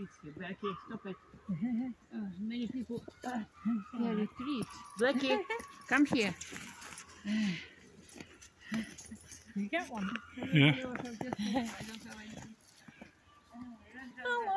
treats here. Blackie, stop it. Many people carry treats. Blackie, come here. You get one. Yeah. I don't have anything.